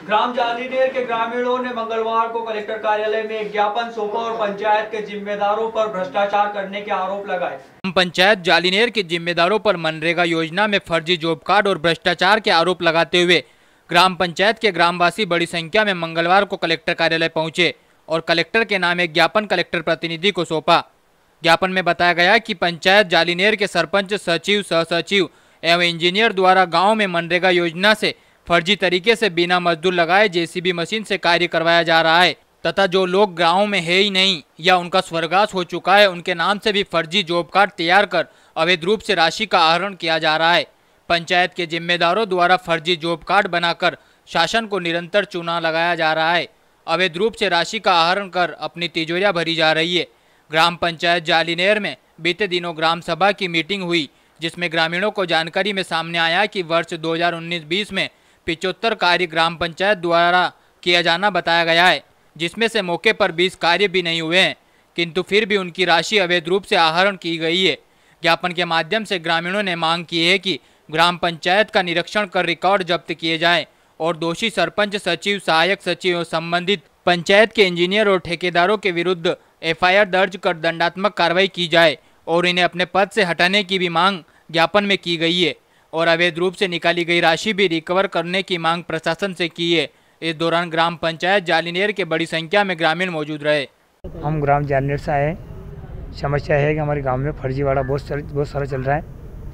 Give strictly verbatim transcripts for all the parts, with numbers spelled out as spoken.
ग्राम जालीनेर के ग्रामीणों ने मंगलवार को कलेक्टर कार्यालय में एक ज्ञापन सौंपा और पंचायत के जिम्मेदारों पर भ्रष्टाचार करने के आरोप लगाए। पंचायत जालीनेर के जिम्मेदारों पर मनरेगा योजना में फर्जी जॉब कार्ड और भ्रष्टाचार के आरोप लगाते हुए ग्राम पंचायत के ग्रामवासी बड़ी संख्या में मंगलवार को कलेक्टर कार्यालय पहुंचे और कलेक्टर के नाम एक ज्ञापन कलेक्टर प्रतिनिधि को सौंपा। ज्ञापन में बताया गया कि पंचायत जालीनेर के सरपंच, सचिव, सह सचिव एवं इंजीनियर द्वारा गांव में मनरेगा योजना से फर्जी तरीके से बिना मजदूर लगाए जेसीबी मशीन से कार्य करवाया जा रहा है तथा जो लोग गांव में है ही नहीं या उनका स्वर्गवास हो चुका है उनके नाम से भी फर्जी जॉब कार्ड तैयार कर अवैध रूप से राशि का आहरण किया जा रहा है। पंचायत के जिम्मेदारों द्वारा फर्जी जॉब कार्ड बनाकर शासन को निरंतर चूना लगाया जा रहा है। अवैध रूप से राशि का आहरण कर अपनी तिजोरियां भरी जा रही है। ग्राम पंचायत जालीनेर में बीते दिनों ग्राम सभा की मीटिंग हुई जिसमें ग्रामीणों को जानकारी में सामने आया कि वर्ष दो हज़ार उन्नीस बीस में पिचहत्तर कार्य ग्राम पंचायत द्वारा किया जाना बताया गया है, जिसमें से मौके पर बीस कार्य भी नहीं हुए हैं, किंतु फिर भी उनकी राशि अवैध रूप से आहरण की गई है। ज्ञापन के माध्यम से ग्रामीणों ने मांग की है कि ग्राम पंचायत का निरीक्षण कर रिकॉर्ड जब्त किए जाएं और दोषी सरपंच, सचिव, सहायक सचिव और संबंधित पंचायत के इंजीनियर और ठेकेदारों के विरुद्ध एफआईआर दर्ज कर दंडात्मक कार्रवाई की जाए और इन्हें अपने पद से हटाने की भी मांग ज्ञापन में की गई है और अवैध रूप से निकाली गई राशि भी रिकवर करने की मांग प्रशासन से की है। इस दौरान ग्राम पंचायत जालीनेर के बड़ी संख्या में ग्रामीण मौजूद रहे। हम ग्राम जालीनेर से आए। समस्या है कि हमारे गांव में फर्जीवाड़ा बहुत बहुत सारा चल रहा है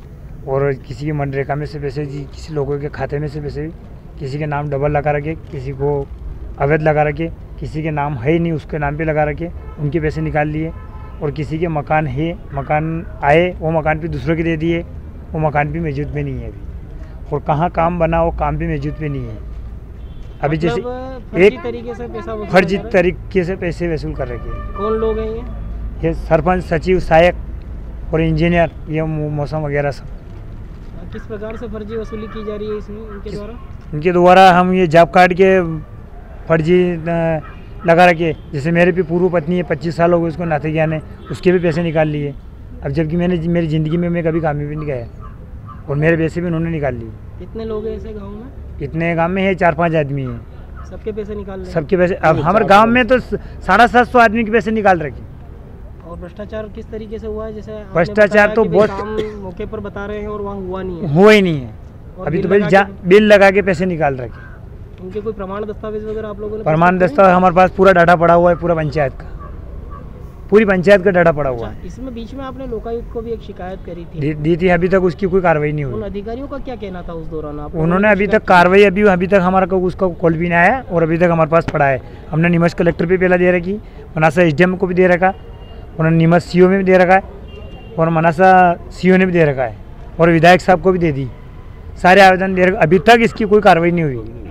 और किसी की मनरेगा में से पैसे, किसी लोगों के खाते में से पैसे, किसी के नाम डबल लगा रखे, किसी को अवैध लगा रखे, किसी के नाम है ही नहीं उसके नाम पे लगा रखे, उनके पैसे निकाल लिए और किसी के मकान है, मकान आए वो मकान पे दूसरों के दे दिए, वो मकान भी मौजूद में नहीं है अभी। और कहाँ काम बना वो काम भी मौजूद में नहीं है अभी। जैसे एक तरीके से पैसा फर्जी तरीके से पैसे वसूल कर रखे हैं। कौन लोग हैं ये? ये सरपंच, सचिव, सहायक और इंजीनियर, ये मौसम वगैरह सब। किस प्रकार से फर्जी वसूली की जा रही है इसमें इनके द्वारा? इनके द्वारा हम ये जॉब कार्ड के फर्जी लगा रखे। जैसे मेरे भी पूर्व पत्नी है, पच्चीस साल हो गए उसको नाते ज्ञान है, उसके भी पैसे निकाल लिए। अब जबकि मैंने मेरी ज़िंदगी में मैं कभी काम में भी नहीं गया और मेरे पैसे भी उन्होंने निकाल लिए। कितने लोग हैं ऐसे गांव में? इतने गांव में है चार पांच आदमी हैं। सबके पैसे निकाल रहे हैं? सबके पैसे। अब हमारे गांव में तो साढ़े सात सौ आदमी के पैसे निकाल रखे। और भ्रष्टाचार किस तरीके से हुआ है? जैसे भ्रष्टाचार तो बहुत मौके पर बता रहे हैं और वहाँ हुआ नहीं है। हुआ ही नहीं है। अभी तो बिल बिल लगा के पैसे निकाल रखे। उनके कोई प्रमाण दस्तावेज वगैरह आप लोगों ने? प्रमाण दस्तावेज हमारे पास पूरा डाटा पड़ा हुआ है, पूरा पंचायत का, पूरी पंचायत का डाटा पड़ा हुआ है। इसमें बीच में आपने लोकायुक्त को भी एक शिकायत करी थी। दी, दी थी, अभी तक उसकी कोई कार्रवाई नहीं हुई। उन अधिकारियों का क्या कहना था उस दौरान? आप उन्होंने अभी तक कार्रवाई अभी अभी तक हमारा को उसका कॉल भी नहीं आया और अभी तक हमारे पास पड़ा है। हमने नीमच कलेक्टर पे पहला दे रखी, मनासा एसडीएम को भी दे रखा, उन्होंने नीमच सीओ में भी दे रखा है और मनासा सीओ ने भी दे रखा है और विधायक साहब को भी दे दी। सारे आवेदन दे रखे, अभी तक इसकी कोई कार्रवाई नहीं हुई।